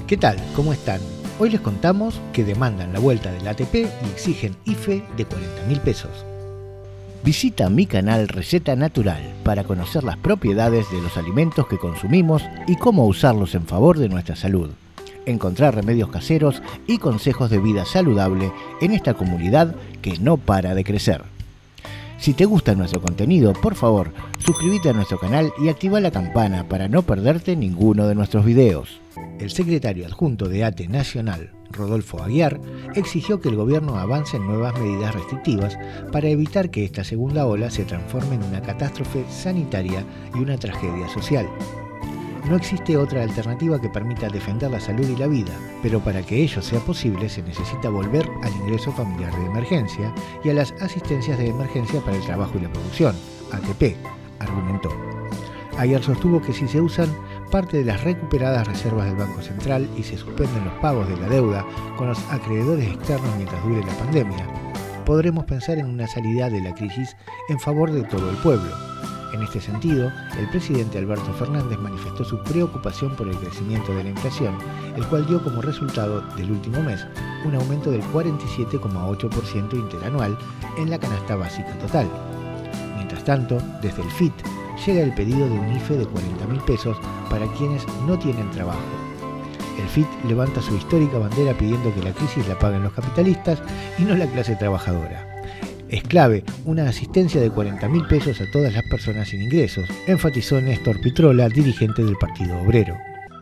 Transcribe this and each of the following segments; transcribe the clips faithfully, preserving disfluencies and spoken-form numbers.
¿Qué tal? ¿Cómo están? Hoy les contamos que demandan la vuelta del A T P y exigen I F E de cuarenta mil pesos. Visita mi canal Receta Natural para conocer las propiedades de los alimentos que consumimos y cómo usarlos en favor de nuestra salud. Encontrar remedios caseros y consejos de vida saludable en esta comunidad que no para de crecer. Si te gusta nuestro contenido, por favor, suscríbete a nuestro canal y activa la campana para no perderte ninguno de nuestros videos. El secretario adjunto de ATE Nacional, Rodolfo Aguiar, exigió que el gobierno avance en nuevas medidas restrictivas para evitar que esta segunda ola se transforme en una catástrofe sanitaria y una tragedia social. No existe otra alternativa que permita defender la salud y la vida, pero para que ello sea posible se necesita volver al ingreso familiar de emergencia y a las asistencias de emergencia para el trabajo y la producción, A T P, argumentó. Ayer sostuvo que si se usan parte de las recuperadas reservas del Banco Central y se suspenden los pagos de la deuda con los acreedores externos mientras dure la pandemia, podremos pensar en una salida de la crisis en favor de todo el pueblo. En este sentido, el presidente Alberto Fernández manifestó su preocupación por el crecimiento de la inflación, el cual dio como resultado del último mes un aumento del cuarenta y siete coma ocho por ciento interanual en la canasta básica total. Mientras tanto, desde el F I T llega el pedido de un I F E de cuarenta mil pesos para quienes no tienen trabajo. El F I T levanta su histórica bandera pidiendo que la crisis la paguen los capitalistas y no la clase trabajadora. Es clave una asistencia de cuarenta mil pesos a todas las personas sin ingresos, enfatizó Néstor Pitrola, dirigente del Partido Obrero.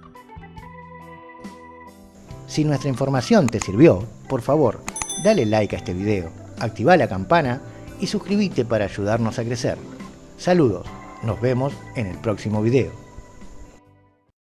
Si nuestra información te sirvió, por favor, dale like a este video, activa la campana y suscríbete para ayudarnos a crecer. Saludos, nos vemos en el próximo video.